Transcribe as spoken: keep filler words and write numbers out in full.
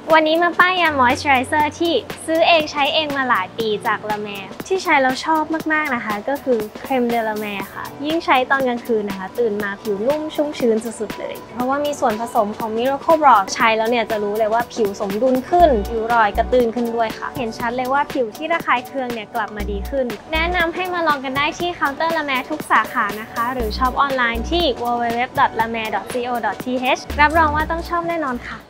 วันนี้มาป้ายยามอยส์เจอไรเซอร์ที่ซื้อเองใช้เองมาหลายปีจากละแมที่ใช้แล้วชอบมากๆนะคะก็คือเครมเดละแมค่ะยิ่งใช้ตอนกลางคืนนะคะตื่นมาผิวนุ่มชุ่มชื้นสุดๆเลยเพราะว่ามีส่วนผสมของ Miracle Broth ใช้แล้วเนี่ยจะรู้เลยว่าผิวสมดุลขึ้นผิวรอยกระตือนขึ้นด้วยค่ะเห็นชัดเลยว่าผิวที่ระคายเคืองเนี่ยกลับมาดีขึ้นแนะนำให้มาลองกันได้ที่เคาน์เตอร์ละแมทุกสาขานะคะหรือช็อปออนไลน์ที่ ดับเบิลยู ดับเบิลยู ดับเบิลยู ดอท ละแม ดอท ซี โอ ดอท ที เอช รับรองว่าต้องชอบแน่นอนค่ะ